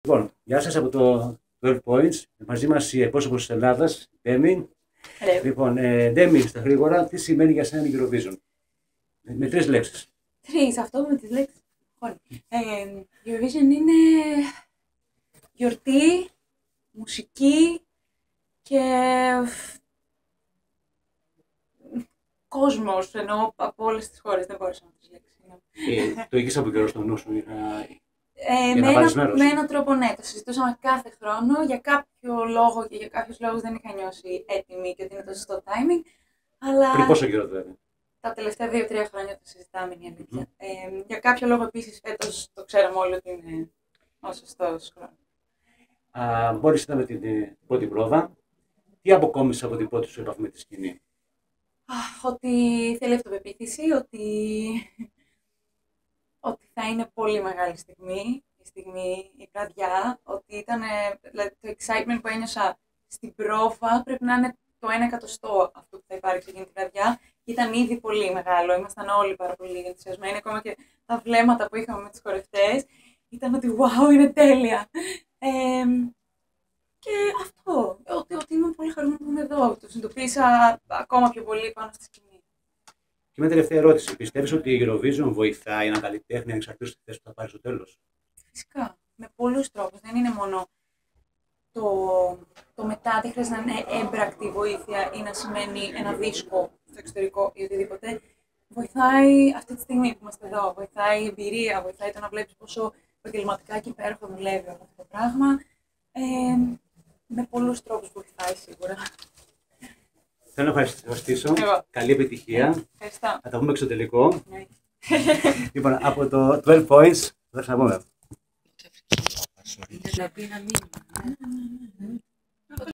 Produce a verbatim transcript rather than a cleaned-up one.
Λοιπόν, γεια σας από το twelve points. Μαζί μας η εκπρόσωπος της Ελλάδας, η Ντέμι. Λοιπόν, ε, Ντέμι, στα γρήγορα, τι σημαίνει για σένα η Eurovision? Με, με τρεις λέξεις. Τρεις, αυτό με τις λέξεις. Ε, Eurovision είναι γιορτή, μουσική και κόσμος, ενώ από όλες τις χώρες, δεν μπορούσα να τις λέξεις. Ε, το είχες από καιρό στο νου σου για να, ε, για με, να ένα, μέρος. με έναν τρόπο ναι, το συζητούσαμε κάθε χρόνο, για κάποιο λόγο και για κάποιους λόγους δεν είχα νιώσει έτοιμη και ότι είναι το σωστό timing, αλλά Πριν πόσο καιρό δηλαδή? τα τελευταία δύο τρία χρόνια το συζητάμε, είναι η αλήθεια. Mm. Ε, για κάποιο λόγο επίσης φέτος το ξέραμε όλοι ότι είναι ο σωστός χρόνος. Μόλις είδαμε την ε, πρώτη πρόβα, τι αποκόμισες από την πρώτη σου επαφή με τη σκηνή? Αχ, ότι θέλει αυτοπεποίθηση, ότι... ότι θα είναι πολύ μεγάλη στιγμή, η στιγμή, η βραδιά, ότι ήταν, δηλαδή, το excitement που ένιωσα στην πρόβα πρέπει να είναι το ένα εκατοστό αυτού που θα υπάρξει εκείνη τη βραδιά. Ήταν ήδη πολύ μεγάλο, ήμασταν όλοι πάρα πολύ ενθουσιασμένοι, ακόμα και τα βλέμματα που είχαμε με τους χορευτές ήταν ότι wow, είναι τέλεια. Ε, και αυτό, ότι, ότι είμαι πολύ χαρούμενη που είμαι εδώ, το συνειδητοποίησα ακόμα πιο πολύ πάνω στη σκηνή. Και μια τελευταία ερώτηση. Πιστεύεις ότι η Eurovision βοηθάει ένα καλλιτέχνη ανεξαρτήτως τη θέση που θα πάρει στο τέλος? Φυσικά. Με πολλούς τρόπους. Δεν είναι μόνο το, το μετά, δεν χρειάζεται να είναι έμπρακτη βοήθεια ή να σημαίνει ένα δίσκο στο εξωτερικό ή οτιδήποτε. Βοηθάει αυτή τη στιγμή που είμαστε εδώ. Βοηθάει η εμπειρία, βοηθάει το να βλέπεις πόσο επαγγελματικά και υπέροχα δουλεύει αυτό το πράγμα. Ε, με πολλούς τρόπους βοηθάει σίγουρα. Θέλω να ευχαριστήσω. Εγώ. Καλή επιτυχία. Ευχαριστώ. Θα τα πούμε στο τελικό. Ναι. Λοιπόν, από το twelve points, θα ξαναπούμε. Να πει ένα μήνυμα.